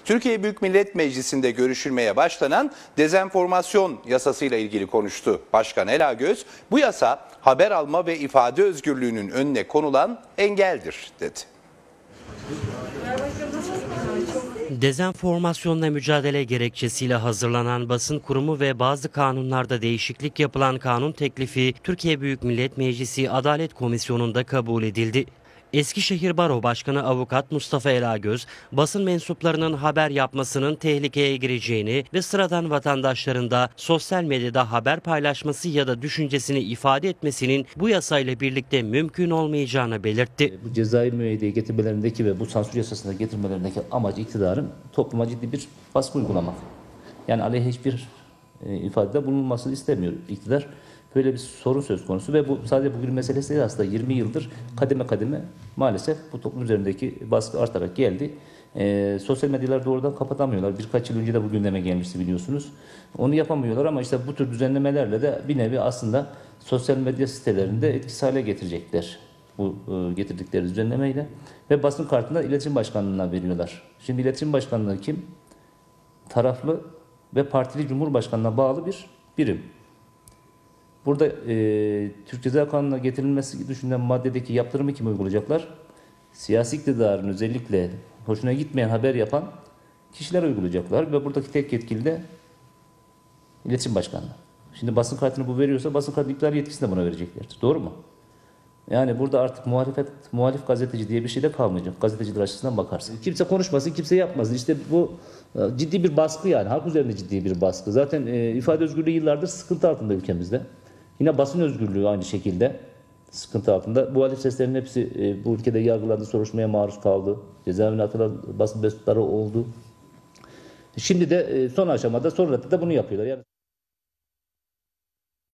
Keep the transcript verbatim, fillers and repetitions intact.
Türkiye Büyük Millet Meclisi'nde görüşülmeye başlanan dezenformasyon yasasıyla ilgili konuştu. Başkan Elagöz, bu yasa haber alma ve ifade özgürlüğünün önüne konulan engeldir dedi. Dezenformasyonla mücadele gerekçesiyle hazırlanan basın kurumu ve bazı kanunlarda değişiklik yapılan kanun teklifi Türkiye Büyük Millet Meclisi Adalet Komisyonu'nda kabul edildi. Eskişehir Baro Başkanı Avukat Mustafa Elagöz, basın mensuplarının haber yapmasının tehlikeye gireceğini ve sıradan vatandaşların da sosyal medyada haber paylaşması ya da düşüncesini ifade etmesinin bu yasayla birlikte mümkün olmayacağını belirtti. Bu cezai müeyyideye getirmelerindeki ve bu sansür yasasına getirmelerindeki amacı iktidarın topluma ciddi bir baskı uygulamak. Yani aleyhe hiçbir e, ifadede bulunmasını istemiyor iktidar. Böyle bir sorun söz konusu ve bu sadece bugün meselesi değil, aslında yirmi yıldır kademe kademe maalesef bu toplum üzerindeki baskı artarak geldi. E, sosyal medyaları doğrudan kapatamıyorlar. Birkaç yıl önce de bu gündeme gelmişti biliyorsunuz. Onu yapamıyorlar ama işte bu tür düzenlemelerle de bir nevi aslında sosyal medya sitelerinde etkisiz hale getirecekler. Bu e, getirdikleri düzenlemeyle ve basın kartını iletişim başkanlığına veriyorlar. Şimdi iletişim başkanlığı kim? Taraflı ve partili cumhurbaşkanına bağlı bir birim. Burada e, Türk Ceza Kanunu'na getirilmesi düşünülen maddedeki yaptırımı kim uygulayacaklar? Siyasi iktidarın özellikle hoşuna gitmeyen haber yapan kişiler uygulayacaklar ve buradaki tek yetkili de iletişim başkanlığı. Şimdi basın kartını bu veriyorsa basın kartı iptal yetkisini de buna vereceklerdir. Doğru mu? Yani burada artık muhalefet, muhalif gazeteci diye bir şey de kalmayacak. Gazeteciler açısından bakarsın. Kimse konuşmasın, kimse yapmasın. İşte bu ciddi bir baskı yani. Halk üzerinde ciddi bir baskı. Zaten e, ifade özgürlüğü yıllardır sıkıntı altında ülkemizde. Yine basın özgürlüğü aynı şekilde sıkıntı altında. Muhalif seslerin hepsi e, bu ülkede yargılandı, soruşturmaya maruz kaldı. Cezaevine atılan basın mensupları oldu. Şimdi de e, son aşamada, son raddede bunu yapıyorlar. Yani